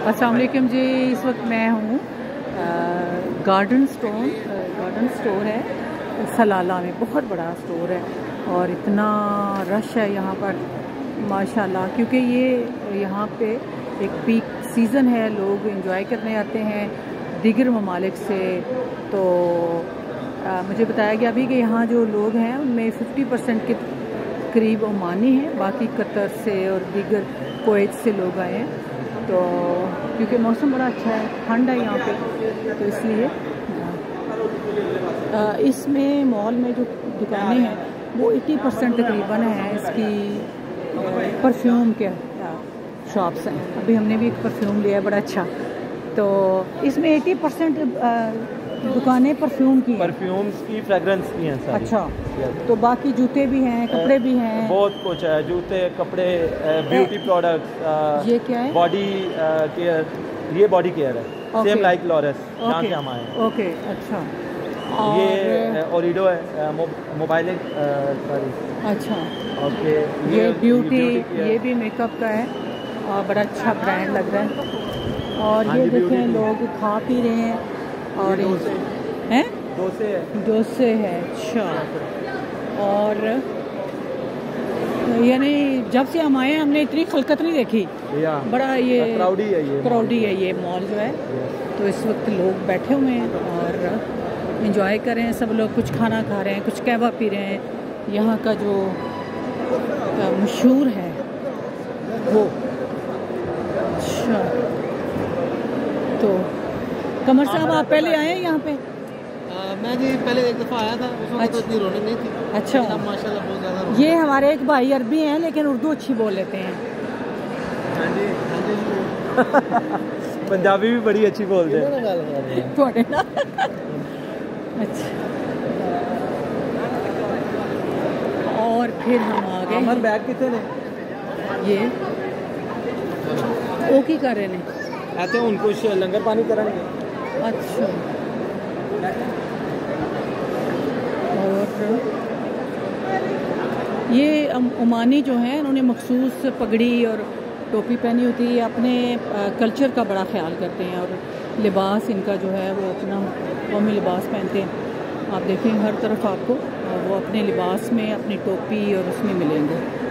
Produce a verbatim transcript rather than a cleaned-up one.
अस्सलाम वालेकुम जी। इस वक्त मैं हूँ गार्डन स्टोर गार्डन स्टोर है सलाला में, बहुत बड़ा स्टोर है और इतना रश है यहाँ पर माशाल्लाह, क्योंकि ये यहाँ पे एक पीक सीज़न है, लोग एंजॉय करने आते हैं दीगर ममालिक से। तो आ, मुझे बताया गया अभी कि यहाँ जो लोग हैं उनमें फिफ्टी परसेंट के करीब ओमानी हैं, बाकी कतर से और दीगर कुवैत से लोग आए हैं। तो क्योंकि मौसम बड़ा अच्छा है, ठंड है यहाँ पे, तो इसलिए इसमें मॉल में जो दुकानें हैं वो अस्सी परसेंट तकरीबन है इसकी परफ्यूम के शॉप्स हैं। अभी हमने भी एक परफ्यूम लिया है बड़ा अच्छा, तो इसमें अस्सी परसेंट दुकानें परफ्यूम की, परफ्यूम्स की, फ्रेगरेंस की हैं सारी। अच्छा, तो बाकी जूते भी हैं, कपड़े भी हैं, बहुत कुछ है, जूते, कपड़े, ब्यूटी प्रोडक्ट्स। ये क्या है? बॉडी केयर, ये बॉडी केयर है, सेम लाइक लॉरेस, जहाँ से हम आए हैं। ओके, अच्छा। ये ओरिडो है, मोबाइल सॉरी। अच्छा, ओके। ये ब्यूटी, ये भी मेकअप का है और बड़ा अच्छा ब्रांड लग रहा है। और ये देखें लोग खा पी रहे हैं और हैं डोसे है, डोसे है। अच्छा, और यानी जब से हम आए हमने इतनी खलकत नहीं देखी, बड़ा ये क्राउडी है, ये क्राउडी है ये मॉल जो है। तो इस वक्त लोग बैठे हुए हैं और एंजॉय कर रहे हैं, सब लोग कुछ खाना खा रहे हैं, कुछ कहवा पी रहे हैं। यहाँ का जो मशहूर है वो। अच्छा, तो कमर साहब आप पहले आए हैं यहाँ पे? आ, मैं जी पहले एक दफ़ा आया था, उसमें अच्छा। तो इतनी रौनक नहीं थी। अच्छा, माशाल्लाह बहुत ज़्यादा। ये हमारे एक भाई अरबी हैं लेकिन उर्दू अच्छी बोल लेते हैं। हाँ जी, हाँ जी। पंजाबी भी बड़ी अच्छी बोलते हैं थोड़े ना। अच्छा, और फिर हम आ गए। हमारे बैग कितने ने? ये ओ की कर रहे ने आते हैं उनको लंगर पानी करेंगे। अच्छा, और ये ओमानी जो हैं उन्होंने मखसूस पगड़ी और टोपी पहनी होती है, अपने कल्चर का बड़ा ख्याल करते हैं और लिबास इनका जो है वो अपना कौमी लिबास पहनते हैं। आप देखें हर तरफ आपको वो अपने लिबास में अपनी टोपी और उसमें मिलेंगे।